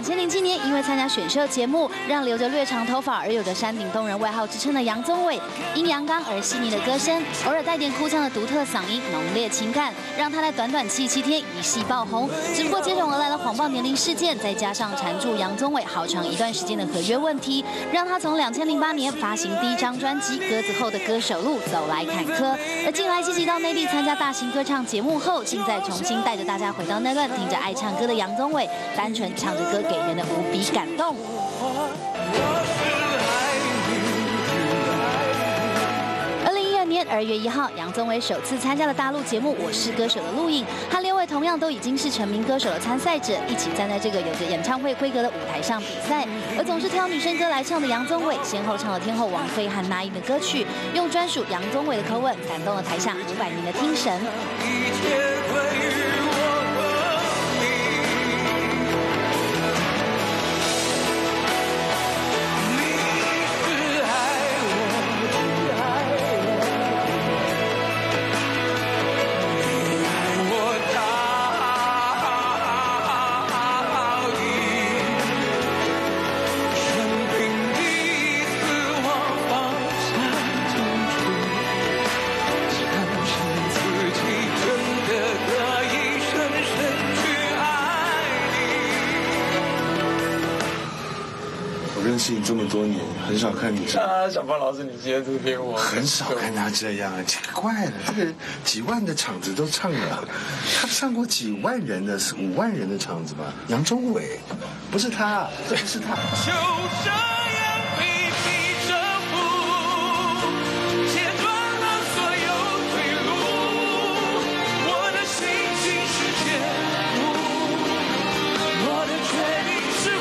2007年，因为参加选秀节目，让留着略长头发而有着山顶洞人外号之称的杨宗纬，因阳刚而细腻的歌声，偶尔带点哭腔的独特嗓音，浓烈情感，让他在短短77天一夕爆红。只不过接踵而来的谎报年龄事件，再加上缠住杨宗纬好长一段时间的合约问题，让他从2008年发行第1张专辑《鸽子》后的歌手路走来坎坷。而近来积极到内地参加大型歌唱节目后，竟再重新带着大家回到那段听着爱唱歌的杨宗纬，单纯唱着歌给人的无比感动。2012年2月1号，杨宗纬首次参加了大陆节目《我是歌手》的录影，和6位同样都已经是成名歌手的参赛者一起站在这个有着演唱会规格的舞台上比赛。而总是挑女生歌来唱的杨宗纬，先后唱了天后王菲和那英的歌曲，用专属杨宗纬的口吻感动了台下500名的听神。 认识你这么多年，很少看你这样。 小芳老师，你今天这篇我很少看他这样，奇怪了，这个几万的场子都唱了，他上过几万人的5万人的场子吧？杨宗纬，不是他，这不是他。 就这样被你征服，切断了所有退路，我的心情是绝望，我的决定是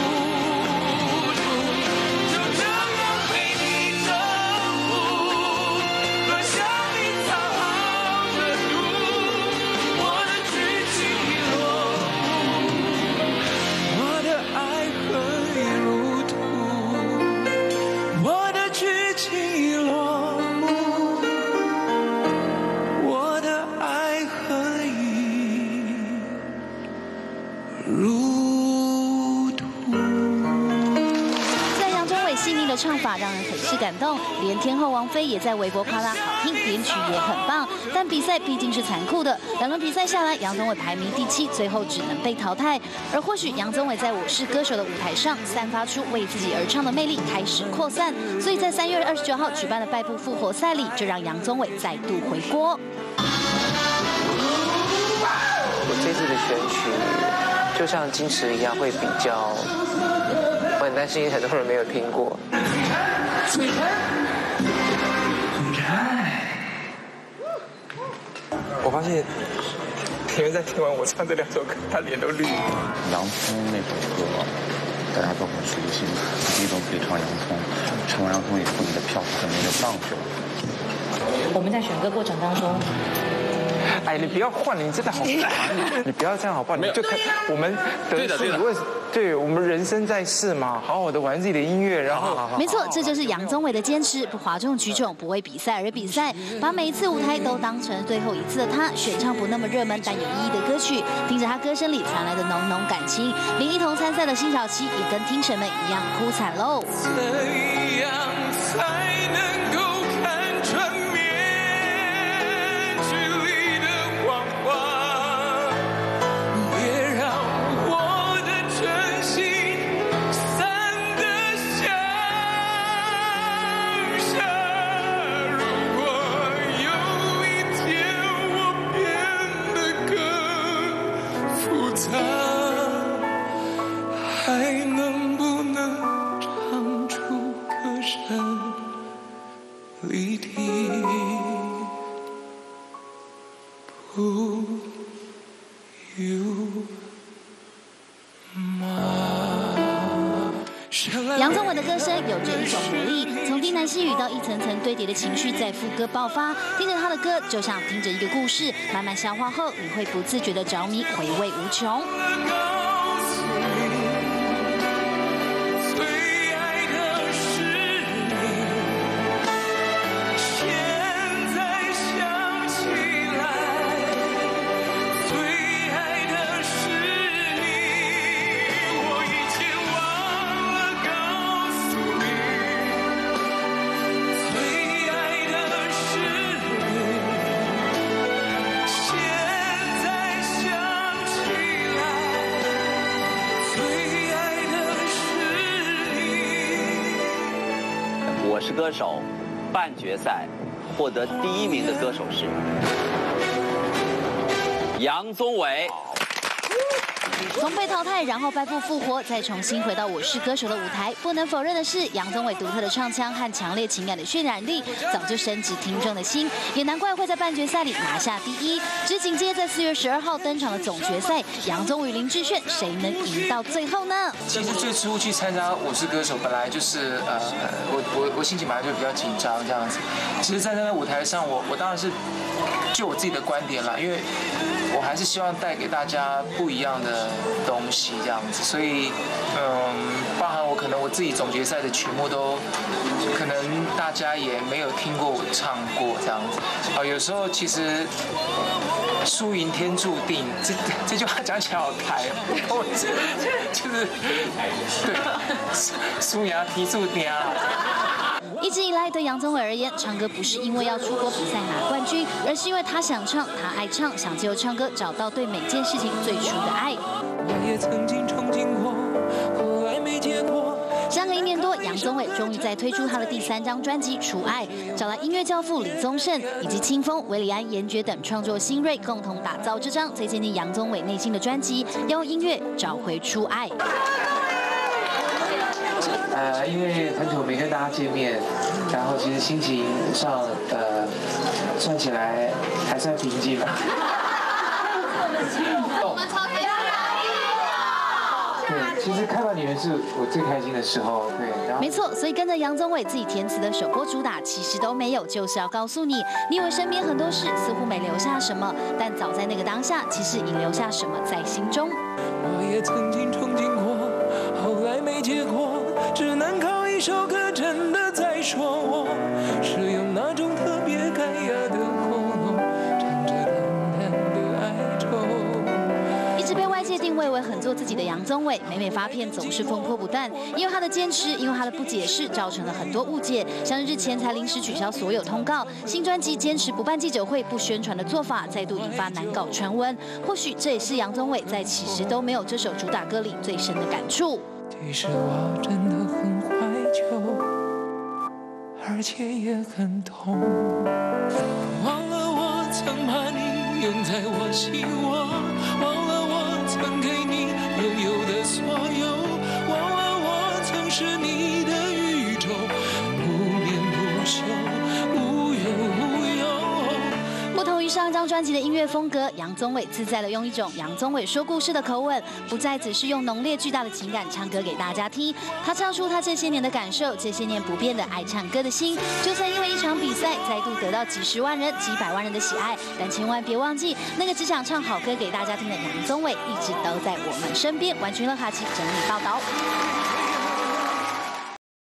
唱法让人很是感动，连天后王菲也在微博夸他好听，编曲也很棒。但比赛毕竟是残酷的，2轮比赛下来，杨宗纬排名第7，最后只能被淘汰。而或许杨宗纬在《我是歌手》的舞台上散发出为自己而唱的魅力开始扩散，所以在3月29号举办的败部复活赛里，就让杨宗纬再度回锅。 我这次的选曲就像金池一样，会比较。我很担心很多人没有听过。我发现别人在听完我唱这2首歌，他脸都绿。 洋葱那首歌，大家都很熟悉，第一种可以唱洋葱，唱完洋葱以后，你的票肯定就上去了。 我们在选歌过程当中。 哎，你不要换了，你真的好烦！你不要这样好不好？你就看我们对我们人生在世嘛，好好的玩自己的音乐，然后没错，这就是杨宗纬的坚持，不哗众取宠，不为比赛而比赛，把每一次舞台都当成最后一次的他，选唱不那么热门但有意义的歌曲，听着他歌声里传来的浓浓感情，连一同参赛的辛晓琪也跟听神们一样哭惨喽。 怎样才能够看穿面具里的谎话？别让我的真心散得像沙。如果有一天我变得更复杂，还能不能唱出歌声离题？不 you 杨宗纬的歌声有着一种魔力，从低喃细语到一层层堆叠的情绪在副歌爆发，听着他的歌就像听着一个故事，慢慢消化后，你会不自觉的着迷，回味无穷。 最爱的是你，我是歌手》半决赛获得第1名的歌手是杨宗纬。 从被淘汰，然后败部复活，再重新回到《我是歌手》的舞台。不能否认的是，杨宗纬独特的唱腔和强烈情感的渲染力，早就深植听众的心，也难怪会在半决赛里拿下第1。只紧接在4月12号登场的总决赛，杨宗纬与林志炫，谁能赢到最后呢？ 其实最初去参加《我是歌手》，本来就是我心情本来就比较紧张这样子。其实，在那个舞台上，我当然是就我自己的观点啦，因为我还是希望带给大家不一样的东西这样子，所以包含我可能我自己总决赛的曲目都可能大家也没有听过我唱过这样子有时候其实输赢天注定，这句话讲起来好台哦，就是对输赢天注定啊。 一直以来，对杨宗纬而言，唱歌不是因为要出国比赛拿冠军，而是因为他想唱，他爱唱，想借由唱歌找到对每件事情最初的爱。 我也曾经憧憬过，后来没结果。 相隔1年多，杨宗纬终于在推出他的第3张专辑《除爱》，找来音乐教父李宗盛以及清风、韦礼安、严爵等创作新锐，共同打造这张最接近杨宗纬内心的专辑，要用音乐找回初爱。 因为很久没跟大家见面，然后其实心情上算起来还算平静吧。我们超级对，其实看到你们是我最开心的时候，对。然后没错，所以跟着杨宗纬自己填词的首播主打，其实都没有，就是要告诉你，你以为身边很多事似乎没留下什么，但早在那个当下，其实已留下什么在心中。 我也曾经憧憬过，后来没结果，只能靠一首歌真的在说我，是用那种特别干哑的喉咙，唱着淡淡的哀愁。 一直被外界定位为很做自己的杨宗纬，每发片总是风波不断，因为他的坚持，因为他的不解释，造成了很多误解。像日前才临时取消所有通告，新专辑坚持不办记者会、不宣传的做法，再度引发难搞传闻。或许这也是杨宗纬在《其实都没有》这首主打歌里最深的感触。 其实我真的很怀旧，而且也很痛。忘了我曾把你拥在我心窝，忘了我曾给你拥有的所有，忘了我曾是你的宇宙，不眠不休，无忧无忧。 不同于上一张专辑的音乐风格，杨宗纬自在地用一种杨宗纬说故事的口吻，不再只是用浓烈巨大的情感唱歌给大家听。他唱出他这些年的感受，这些年不变的爱唱歌的心。就算因为一场比赛再度得到几十万人、几百万人的喜爱，但千万别忘记，那个只想唱好歌给大家听的杨宗纬，一直都在我们身边。完全乐卡奇整理报道。